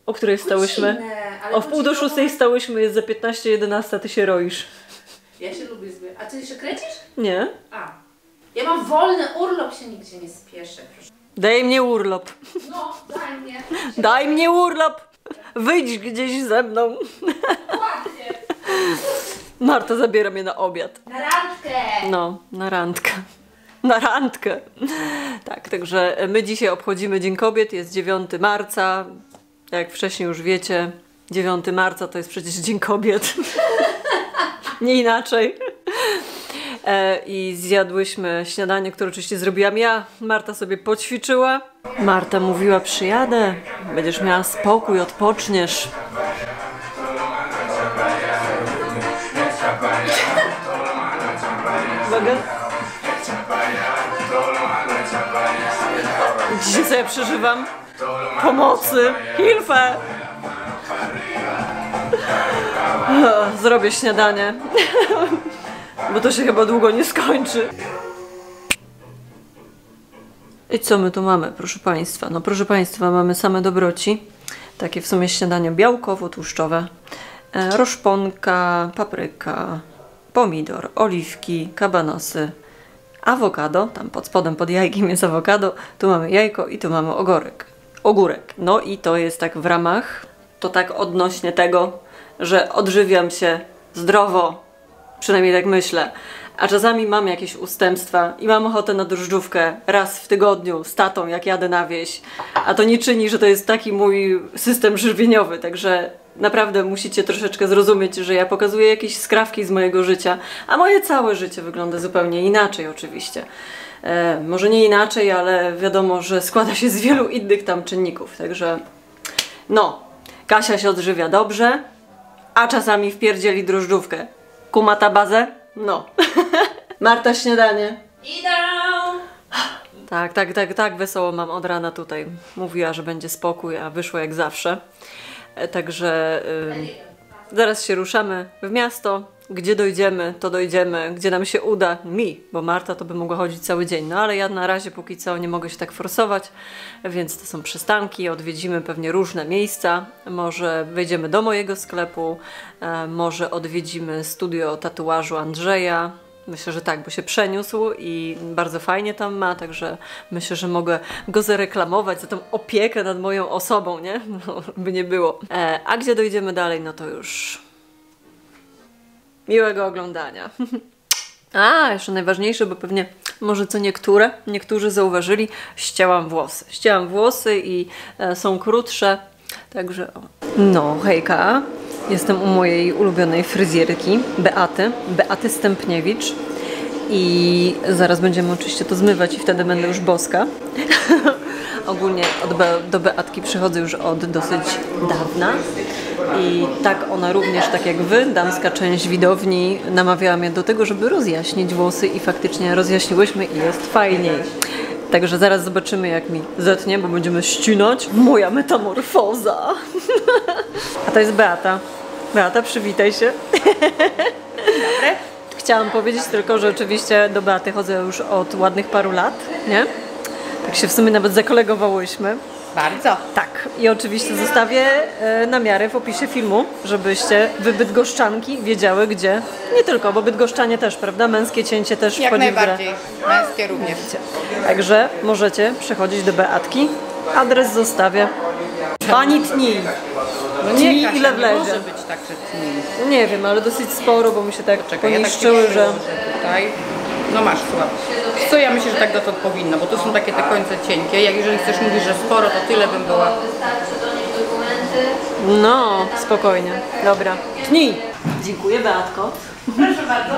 O której wstałyśmy? O wpół do 6 stałyśmy, jest za 15:11, ty się roisz. Ja się lubię zbyt. A ty się kręcisz? Nie. A. Ja mam wolny urlop, się nigdzie nie spieszę. Proszę. Daj mnie urlop. No, daj mnie. Daj mnie urlop. Wyjdź gdzieś ze mną. Ładnie. Marta zabiera mnie na obiad. Na randkę. No, na randkę. Na randkę. Tak, także my dzisiaj obchodzimy Dzień Kobiet, jest 9 marca. Jak wcześniej już wiecie, 9 marca to jest przecież Dzień Kobiet. Nie inaczej. I zjadłyśmy śniadanie, które oczywiście zrobiłam ja. Marta sobie poćwiczyła. Marta mówiła, przyjadę, będziesz miała spokój, odpoczniesz. Uwaga. Dzisiaj sobie przeżywam pomocy, Hilfe. Zrobię śniadanie, bo to się chyba długo nie skończy. I co my tu mamy, proszę Państwa? No proszę Państwa, mamy same dobroci. Takie w sumie śniadanie białkowo-tłuszczowe. Roszponka, papryka, pomidor, oliwki, kabanosy, awokado. Tam pod spodem, pod jajkiem jest awokado. Tu mamy jajko i tu mamy ogórek. No i to jest tak w ramach, to tak odnośnie tego, że odżywiam się zdrowo. Przynajmniej tak myślę. A czasami mam jakieś ustępstwa i mam ochotę na drożdżówkę raz w tygodniu z tatą, jak jadę na wieś. A to nie czyni, że to jest taki mój system żywieniowy, także naprawdę musicie troszeczkę zrozumieć, że ja pokazuję jakieś skrawki z mojego życia, a moje całe życie wygląda zupełnie inaczej oczywiście. Może nie inaczej, ale wiadomo, że składa się z wielu innych tam czynników, także no, Kasia się odżywia dobrze, a czasami wpierdzieli drożdżówkę. Kuma ta bazę? No. Marta, śniadanie. Idę! Tak, wesoło mam od rana tutaj. Mówiła, że będzie spokój, a wyszło jak zawsze. Także zaraz się ruszamy w miasto. Gdzie dojdziemy, to dojdziemy. Gdzie nam się uda, bo Marta to by mogła chodzić cały dzień. No ale ja na razie póki co nie mogę się tak forsować, więc to są przystanki, odwiedzimy pewnie różne miejsca. Może wejdziemy do mojego sklepu, może odwiedzimy studio tatuażu Andrzeja. Myślę, że tak, bo się przeniósł i bardzo fajnie tam ma, także myślę, że mogę go zareklamować za tą opiekę nad moją osobą, nie? No, by nie było. A gdzie dojdziemy dalej, no to już miłego oglądania. A, jeszcze najważniejsze, bo pewnie może co niektórzy zauważyli, ścięłam włosy. Ścięłam włosy i są krótsze, także o. No, hejka. Jestem u mojej ulubionej fryzjerki, Beaty Stępniewicz. I zaraz będziemy oczywiście to zmywać i wtedy będę już boska. Ogólnie do Beatki przychodzę już od dosyć dawna. I tak ona również, tak jak wy, damska część widowni, namawiała mnie do tego, żeby rozjaśnić włosy i faktycznie rozjaśniłyśmy i jest fajniej. Także zaraz zobaczymy, jak mi zetnie, bo będziemy ścinać. Moja metamorfoza. A to jest Beata. Beata, przywitaj się. Dobry. Chciałam powiedzieć tylko, że oczywiście do Beaty chodzę już od ładnych paru lat, nie? Tak się w sumie nawet zakolegowałyśmy. Bardzo. Tak. I oczywiście zostawię namiary w opisie filmu, żebyście wy bydgoszczanki wiedziały, gdzie. Nie tylko, bo bydgoszczanie też, prawda? Męskie cięcie też jak wchodzi w grę. najbardziej. Męskie również. Także możecie przechodzić do Beatki. Adres zostawię. Pani tni. No Tni, nie, Kasia, ile nie wlezie. może być tak, że tni. Nie wiem, ale dosyć sporo, bo mi się tak poniszczyły, ja tak że... tutaj. No masz, słuchaj. Co ja myślę, że tak dotąd powinno, bo tu są takie te końce cienkie. Jak jeżeli chcesz mówić, że sporo, to tyle bym była. No, spokojnie. Dobra. Tnij! Dziękuję, Beatko. Proszę bardzo.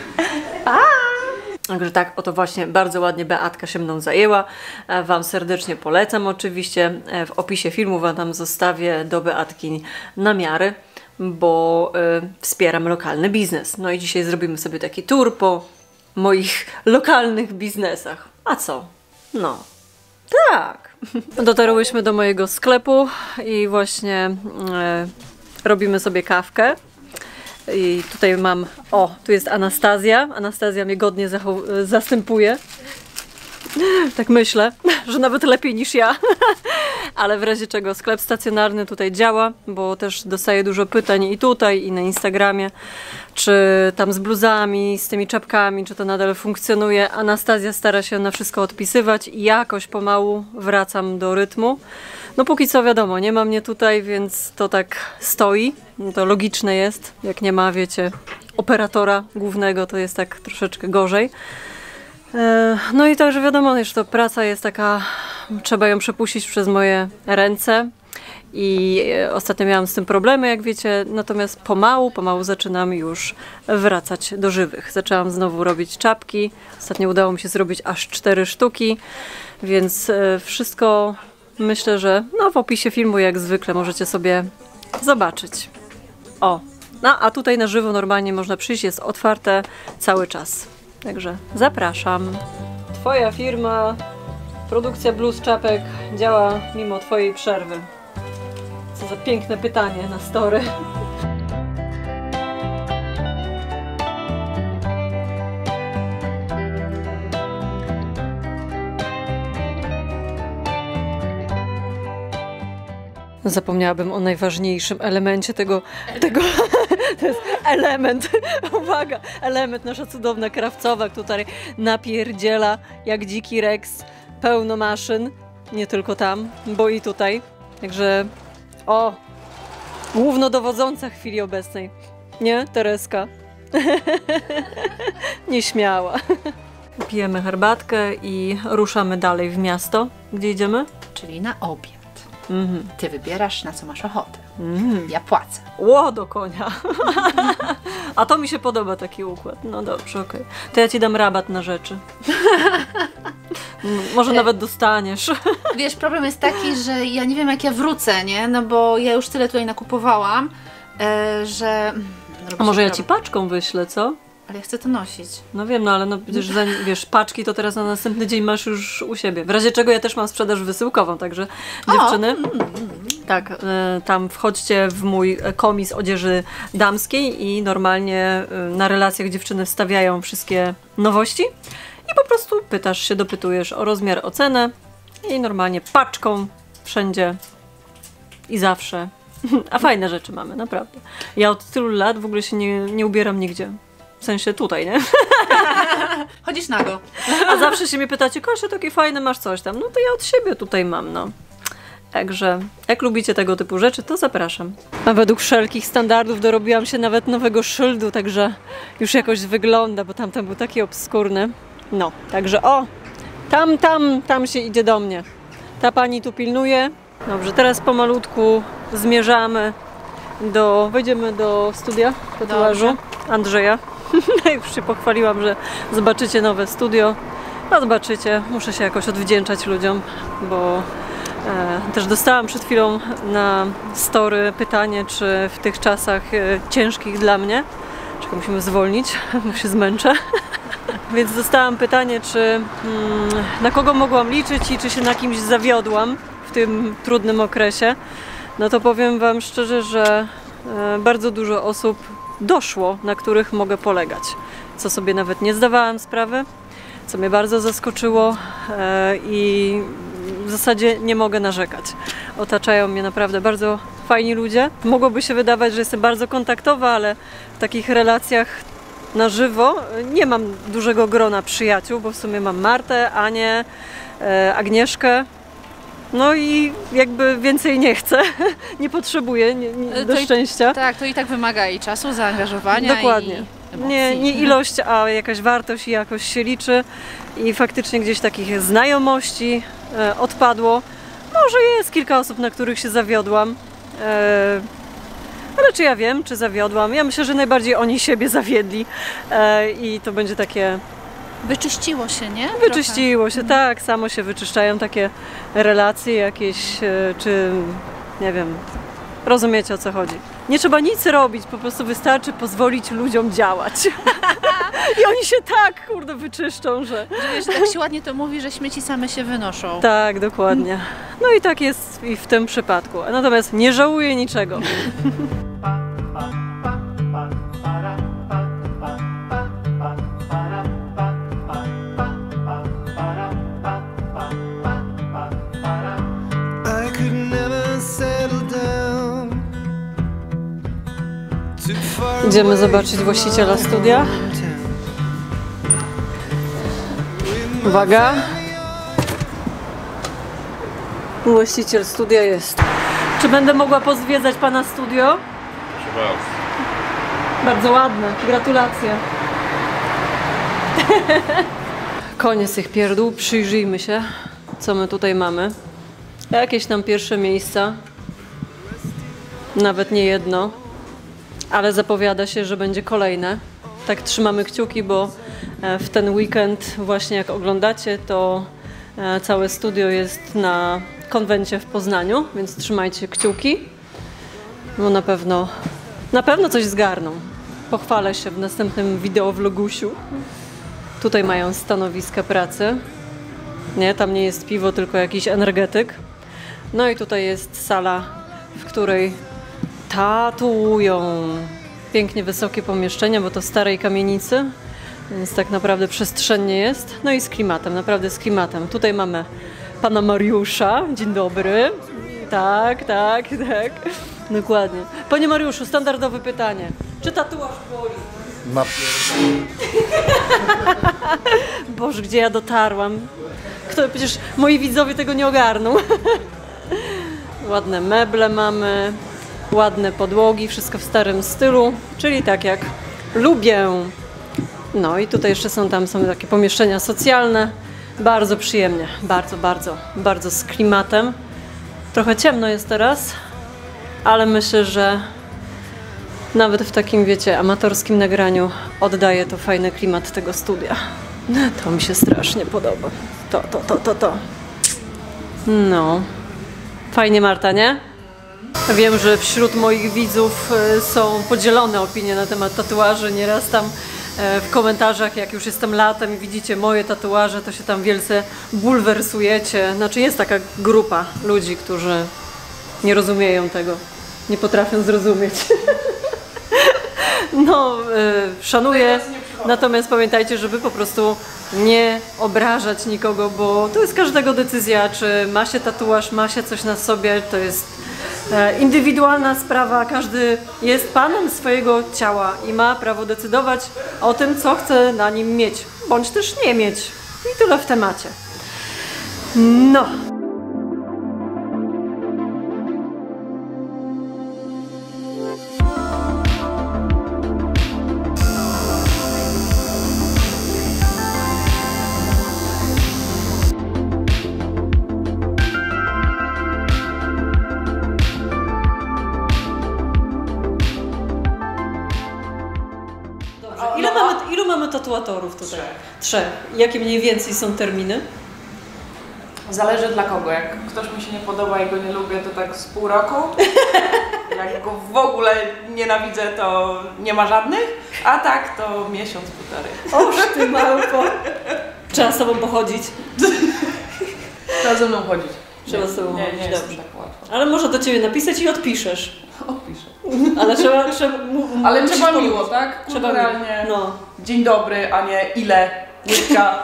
Także tak, oto właśnie bardzo ładnie Beatka się mną zajęła. Wam serdecznie polecam oczywiście. W opisie filmu wam tam zostawię do Beatki namiary, bo wspieram lokalny biznes. No i dzisiaj zrobimy sobie taki tour po moich lokalnych biznesach. A co? No, tak. Dotarłyśmy do mojego sklepu i właśnie robimy sobie kawkę. I tutaj mam, tu jest Anastazja. Anastazja mnie godnie zastępuje. Tak myślę, że nawet lepiej niż ja. Ale w razie czego sklep stacjonarny tutaj działa, bo też dostaję dużo pytań i tutaj, i na Instagramie, czy tam z bluzami, z tymi czapkami, czy to nadal funkcjonuje. Anastazja stara się na wszystko odpisywać i jakoś pomału wracam do rytmu. No póki co wiadomo, nie ma mnie tutaj, więc to tak stoi. To logiczne jest, jak nie ma, wiecie, operatora głównego, to jest tak troszeczkę gorzej. No i także wiadomo, że to praca jest taka, trzeba ją przepuścić przez moje ręce i ostatnio miałam z tym problemy, jak wiecie, natomiast pomału zaczynam już wracać do żywych. Zaczęłam znowu robić czapki, ostatnio udało mi się zrobić aż 4 sztuki, więc wszystko myślę, że no w opisie filmu jak zwykle możecie sobie zobaczyć. O, no a tutaj na żywo normalnie można przyjść, jest otwarte cały czas. Także zapraszam. Twoja firma, produkcja bluz, czapek działa mimo twojej przerwy. Co za piękne pytanie na story. Zapomniałabym o najważniejszym elemencie tego to jest element, uwaga, element, nasza cudowna krawcowa, tutaj napierdziela jak dziki Rex, pełno maszyn, nie tylko tam, bo i tutaj. Także, o, głównodowodząca w chwili obecnej, nie, Tereska? Nieśmiała. Pijemy herbatkę i ruszamy dalej w miasto. Gdzie idziemy? Czyli na obiad. Ty wybierasz, na co masz ochotę. Ja płacę. Ło, do konia. A to mi się podoba taki układ. No dobrze, okej. To ja ci dam rabat na rzeczy. Może nawet dostaniesz. Wiesz, problem jest taki, że ja nie wiem jak ja wrócę, nie? No bo ja już tyle tutaj nakupowałam, że... A może ja ci paczką wyślę, co? Ale ja chcę to nosić. No wiem, no ale no przecież wiesz, paczki to teraz na następny dzień masz już u siebie. W razie czego ja też mam sprzedaż wysyłkową, także dziewczyny, tak, tam wchodźcie w mój komis odzieży damskiej i normalnie na relacjach dziewczyny wstawiają wszystkie nowości i po prostu pytasz się, dopytujesz o rozmiar, o cenę i normalnie paczką wszędzie i zawsze. A fajne rzeczy mamy, naprawdę. Ja od tylu lat w ogóle się nie ubieram nigdzie. W sensie tutaj, nie? Chodzisz nago. A zawsze się mnie pytacie, Kasia, takie fajne masz coś tam. No to ja od siebie tutaj mam, no. Także jak lubicie tego typu rzeczy, to zapraszam. A według wszelkich standardów dorobiłam się nawet nowego szyldu, także już jakoś wygląda, bo tamten był taki obskurny. No, także o, tam się idzie do mnie. Ta pani tu pilnuje. Dobrze, teraz pomalutku zmierzamy wejdziemy do studia tatuażu Andrzeja. Już się pochwaliłam, że zobaczycie nowe studio. No zobaczycie, muszę się jakoś odwdzięczać ludziom, bo też dostałam przed chwilą na story pytanie, czy w tych czasach ciężkich dla mnie, czekaj, musimy zwolnić, bo się zmęczę. Więc dostałam pytanie, czy na kogo mogłam liczyć i czy się na kimś zawiodłam w tym trudnym okresie. No to powiem wam szczerze, że bardzo dużo osób doszło, na których mogę polegać, co sobie nawet nie zdawałam sprawy, co mnie bardzo zaskoczyło i w zasadzie nie mogę narzekać. Otaczają mnie naprawdę bardzo fajni ludzie. Mogłoby się wydawać, że jestem bardzo kontaktowa, ale w takich relacjach na żywo nie mam dużego grona przyjaciół, bo w sumie mam Martę, Anię, Agnieszkę. No i jakby więcej nie chcę, nie potrzebuję do szczęścia. Tak, to i tak wymaga i czasu, zaangażowania. Dokładnie. I emocji. Nie ilość, a jakaś wartość i jakość się liczy. I faktycznie gdzieś takich znajomości odpadło. Może jest kilka osób, na których się zawiodłam. Ale czy ja wiem, czy zawiodłam? Ja myślę, że najbardziej oni siebie zawiedli. I to będzie takie... Wyczyściło się, nie? Wyczyściło się, tak. Samo się wyczyszczają takie relacje jakieś, czy nie wiem, rozumiecie o co chodzi. Nie trzeba nic robić, po prostu wystarczy pozwolić ludziom działać. I oni się tak, kurde, wyczyszczą, że... Wiesz, tak się ładnie to mówi, że śmieci same się wynoszą. Tak, dokładnie. No i tak jest i w tym przypadku. Natomiast nie żałuję niczego. I could Idziemy zobaczyć właściciela studia. Uwaga. Właściciel studia jest. Czy będę mogła pozwiedzać pana studio? Proszę bardzo. Bardzo ładne. Gratulacje. Koniec tych pierdół. Przyjrzyjmy się, co my tutaj mamy. Jakieś tam pierwsze miejsca. Nawet nie jedno. Ale zapowiada się, że będzie kolejne. Tak trzymamy kciuki, bo w ten weekend, właśnie jak oglądacie, to całe studio jest na konwencie w Poznaniu, więc trzymajcie kciuki, bo na pewno coś zgarną. Pochwalę się w następnym wideowlogusiu. Tutaj mają stanowiska pracy. Nie, tam nie jest piwo, tylko jakiś energetyk. No i tutaj jest sala, w której tatuują. Pięknie wysokie pomieszczenia, bo to starej kamienicy, więc tak naprawdę przestrzennie jest. No i z klimatem, naprawdę z klimatem. Tutaj mamy pana Mariusza. Dzień dobry. Tak. Dokładnie. Panie Mariuszu, standardowe pytanie. Czy tatuaż boli? Boże, gdzie ja dotarłam? Przecież moi widzowie tego nie ogarną. Ładne meble mamy. Ładne podłogi, wszystko w starym stylu, czyli tak jak lubię. No i tutaj jeszcze są takie pomieszczenia socjalne. Bardzo przyjemnie, bardzo z klimatem. Trochę ciemno jest teraz, ale myślę, że nawet w takim, wiecie, amatorskim nagraniu oddaje to fajny klimat tego studia. To mi się strasznie podoba. To. No. Fajnie, Marta, nie? Wiem, że wśród moich widzów są podzielone opinie na temat tatuaży. Nieraz tam w komentarzach, jak już jestem latem i widzicie moje tatuaże, to się tam wielce bulwersujecie. Znaczy jest taka grupa ludzi, którzy nie rozumieją tego, nie potrafią zrozumieć. No, szanuję, natomiast pamiętajcie, żeby po prostu nie obrażać nikogo, bo to jest każdego decyzja, czy ma się tatuaż, ma się coś na sobie, to jest indywidualna sprawa, każdy jest panem swojego ciała i ma prawo decydować o tym, co chce na nim mieć, bądź też nie mieć. I tyle w temacie. No. Ilu mamy tatuatorów tutaj? Trzech. Jakie mniej więcej są terminy? Zależy dla kogo. Jak ktoś mi się nie podoba i go nie lubię, to tak z pół roku. Jak go w ogóle nienawidzę, to nie ma żadnych. A tak to miesiąc, półtorej. Oż ty małpo. Trzeba z tobą pochodzić. Trzeba ze mną chodzić. Trzeba z tobą chodzić, nie dobrze. jest tak łatwo. Ale może do ciebie napisać i odpiszesz. Odpiszę. Ale trzeba Ale trzeba powiedzieć. miło, tak? Trzeba Kulturalnie. No. Dzień dobry, a nie ile, łydka.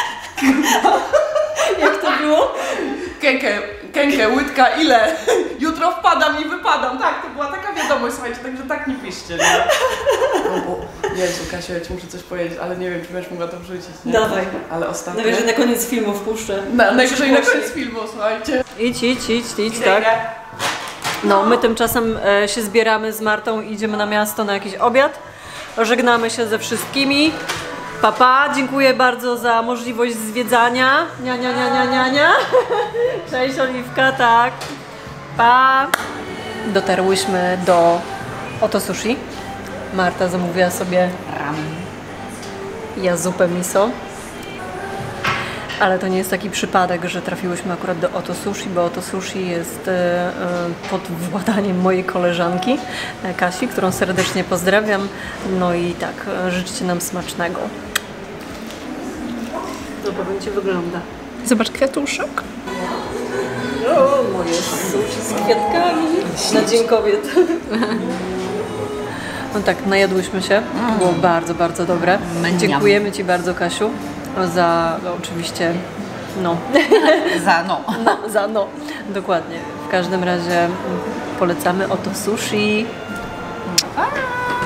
Jak to było? Kękę, łydka, ile? Jutro wpadam i wypadam. Tak, to była taka wiadomość, słuchajcie, także tak nie piszcie, nie? Jezu, Kasiu, ja ci muszę coś powiedzieć, ale nie wiem, czy będziesz mogła to wrzucić, nie? Dawaj. Ale ostatnio... Najwyżej na koniec filmu wpuszczę. Najwyżej na koniec filmu, słuchajcie. Idź, tak. No, my tymczasem się zbieramy z Martą i idziemy na miasto na jakiś obiad. Żegnamy się ze wszystkimi. Pa, dziękuję bardzo za możliwość zwiedzania. Nia. Cześć Oliwka, tak. Pa. Dotarłyśmy do Oto Sushi. Marta zamówiła sobie ramen. Ja zupę miso. Ale to nie jest taki przypadek, że trafiłyśmy akurat do Oto Sushi, bo Oto Sushi jest pod władaniem mojej koleżanki Kasi, którą serdecznie pozdrawiam. No i tak, życzcie nam smacznego. Zobacz, jak wygląda. Zobacz kwiatuszek. O, moje sushi z kwiatkami na Dzień Kobiet. No tak, najadłyśmy się. Było bardzo, bardzo dobre. Dziękujemy Ci bardzo, Kasiu, za oczywiście za dokładnie. W każdym razie polecamy Oto Sushi.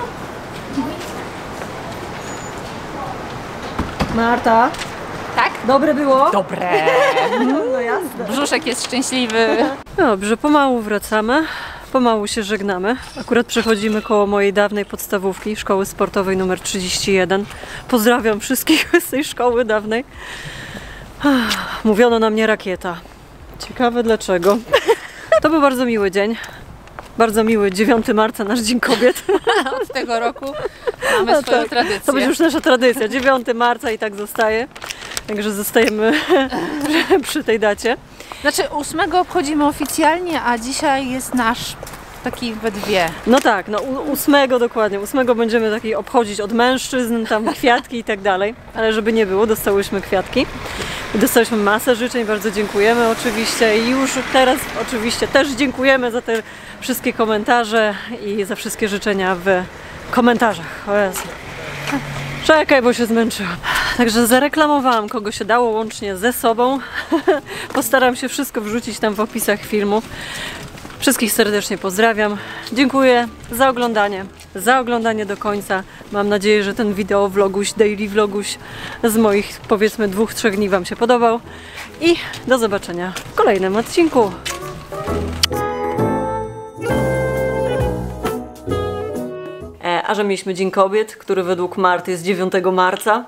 Marta, Tak? dobre było? Dobre. No jasne. Brzuszek jest szczęśliwy. Dobrze, pomału wracamy, pomału się żegnamy. Akurat przechodzimy koło mojej dawnej podstawówki, szkoły sportowej numer 31. Pozdrawiam wszystkich z tej szkoły dawnej. Mówiono na mnie rakieta. Ciekawe dlaczego. To był bardzo miły dzień. Bardzo miły 9 marca, nasz Dzień Kobiet. Od tego roku mamy swoją tradycję. To będzie już nasza tradycja. 9 marca i tak zostaje. Także zostajemy przy tej dacie. Znaczy 8 obchodzimy oficjalnie, a dzisiaj jest nasz taki we dwie. No tak, no 8 dokładnie. 8 będziemy taki obchodzić od mężczyzn, tam kwiatki i tak dalej. Ale żeby nie było, dostałyśmy kwiatki. I dostałyśmy masę życzeń, bardzo dziękujemy oczywiście. I już teraz oczywiście też dziękujemy za te wszystkie komentarze i za wszystkie życzenia w komentarzach. O Jezu. Czekaj, bo się zmęczyłam. Także zareklamowałam, kogo się dało, łącznie ze sobą. Postaram się wszystko wrzucić tam w opisach filmu. Wszystkich serdecznie pozdrawiam. Dziękuję za oglądanie do końca. Mam nadzieję, że ten wideo vloguś, daily vloguś z moich powiedzmy 2-3 dni Wam się podobał. I do zobaczenia w kolejnym odcinku. A że mieliśmy Dzień Kobiet, który według Marty jest 9 marca.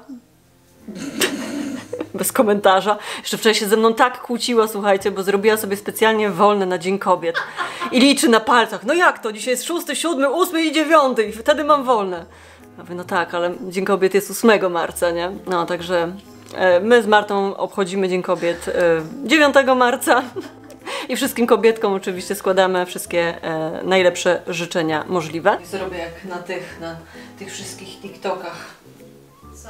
Bez komentarza. Jeszcze wczoraj się ze mną tak kłóciła, słuchajcie, bo zrobiła sobie specjalnie wolne na Dzień Kobiet. I liczy na palcach. No jak to? Dzisiaj jest 6, 7, 8 i 9 i wtedy mam wolne. Ja mówię, no tak, ale Dzień Kobiet jest 8 marca, nie? No, także my z Martą obchodzimy Dzień Kobiet 9 marca. I wszystkim kobietkom oczywiście składamy wszystkie najlepsze życzenia możliwe. Zrobię jak na tych wszystkich TikTokach. Co?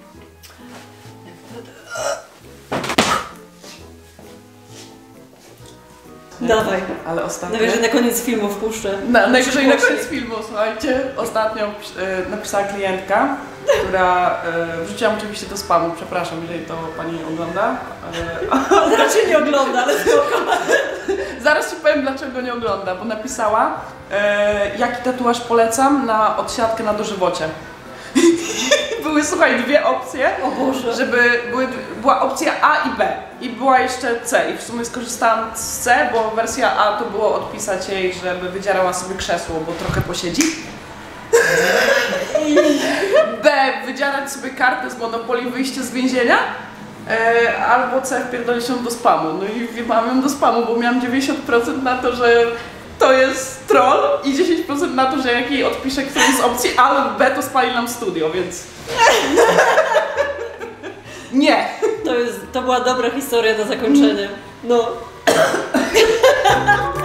Dawaj. Ale ostatnio... Najwyżej na koniec filmu wpuszczę. Najwyżej na koniec filmu, słuchajcie. Ostatnio napisała klientka, która wrzuciłam oczywiście do spamu, przepraszam, jeżeli to pani ogląda. Raczej nie ogląda, ale spoko. Zaraz ci powiem, dlaczego nie ogląda, bo napisała jaki tatuaż polecam na odsiadkę na dożywocie. Były, słuchaj, dwie opcje, O Boże. żeby była opcja A i B i była jeszcze C i w sumie skorzystałam z C, bo wersja A to było odpisać jej, żeby wydzierała sobie krzesło, bo trochę posiedzi. B, wydzierać sobie kartę z Monopoly, wyjście z więzienia. Albo C, wpierdolić się do spamu. No i wjebałam ją do spamu, bo miałam 90% na to, że to jest troll i 10% na to, że jak jej odpiszę którąś z opcji A lub B, to spali nam studio, więc... Nie! To była dobra historia na zakończenie. No.